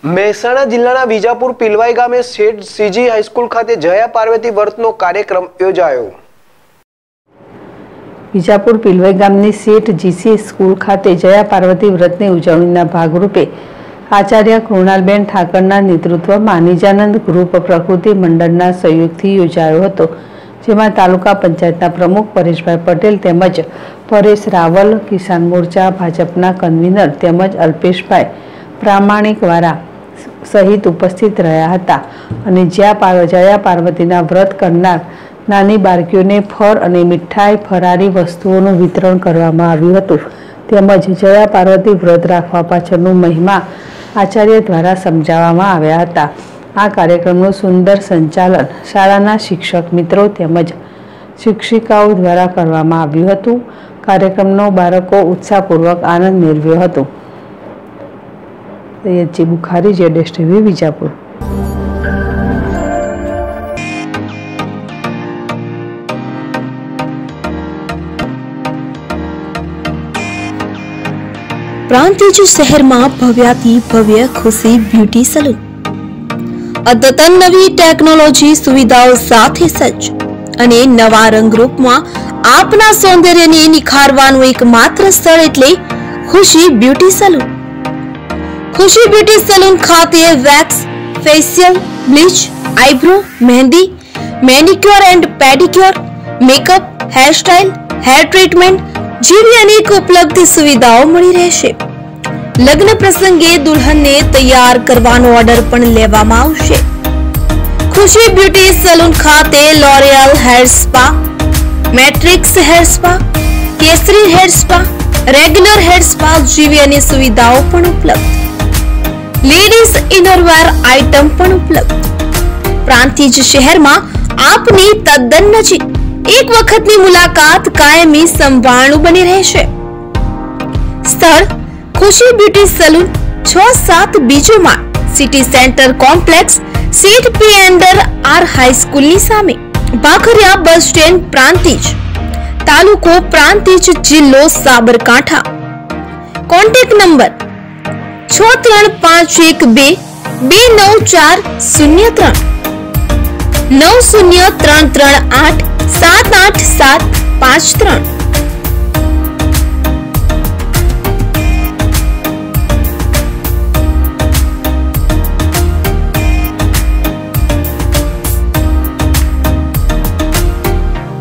મહેસાણા જિલ્લાના વિજાપુર પીલવાઈ ગામે શેઠ CG high school ખાતે જયા પાર્વતી વ્રતનો કાર્યક્રમ યોજાયો। વિજાપુર પીલવાઈ ગામની શેઠ જીસી સ્કૂલ ખાતે જયા પાર્વતી વ્રતની ઉજવણીના ભાગરૂપે આચાર્ય કૃણાલબેન ઠાકરના નેતૃત્વમાં નિજાનંદ ગ્રુપ પ્રકૃતિ મંડળના સહયોગથી યોજાયો હતો, જેમાં તાલુકા પંચાયતના પ્રમુખ પરેશભાઈ પટેલ તેમજ પરેશ રાવલ, કિસાન મોરચા ભાજપના કન્વીનર તેમજ અલ્પેશભાઈ પ્રામાણિકવાળા સહિત ઉપસ્થિત રહ્યા હતા અને જયા પાર્વતીના વ્રત કરનાર નાની બાળકીઓને ફળ અને મીઠાઈ ફરારી વસ્તુઓનું વિતરણ કરવામાં આવ્યું હતું તેમજ જયા પાર્વતી વ્રત રાખવા પાછળનું મહિમા આચાર્ય દ્વારા સમજાવવામાં આવ્યા હતા। આ કાર્યક્રમનું સુંદર સંચાલન શાળાના શિક્ષક મિત્રો તેમજ શિક્ષિકાઓ દ્વારા કરવામાં આવ્યું હતું। કાર્યક્રમનો બાળકો ઉત્સાહપૂર્વક આનંદ મેળવ્યો હતો। સૈયદજી બુખારી, જેડેશ ટીવી, વિજાપુર। પ્રાંતિજ શહેરમાં ભવ્યાથી ભવ્ય ખુશી બ્યુટી સલૂન અદ્યતન નવી ટેકનોલોજી સુવિધાઓ સાથે સજ્જ અને નવા રંગરૂપમાં આપના સૌંદર્યને નિખારવાનું એકમાત્ર સ્થળ એટલે Khushi beauty salon. Khushi beauty salon ખાતે wax, facial, bleach, eyebrow, mehndi, manicure and pedicure, makeup, hairstyle, hair treatment જેવી અનેક ઉપલબ્ધ સુવિધાઓ મળી રહેશે। લગ્ન પ્રસંગે દુલ્હનને તૈયાર કરવાનો ઓર્ડર પણ લેવામાં આવશે। ખુશી બ્યુટી સલૂન ખાતે L'Oreal hair spa, Matrix hair spa, કેસરી hair spa, regular hair spa જેવી અનેક સુવિધાઓ પણ ઉપલબ્ધ। લેડીઝ ઇનરવેર આઇટમ પણ ઉપલબ્ધ। પ્રાંતિજ શહેરમાં આપની તદ્દન નજીક એક વખતની મુલાકાત કાયમી સંભાળનું બની રહેશે। સ્થળ ખુશી બ્યુટી સલૂન 6-7 બીજો માળ, સિટી સેન્ટર કોમ્પ્લેક્સ, સીટ પી એન્ડર આર હાઈસ્કૂલની સામે, ભાખરિયા બસ સ્ટેન્ડ, પ્રાંતિજ, તાલુકો પ્રાંતિજ, જિલ્લો સાબરકાંઠા। Contact number 6351229403 903338787353।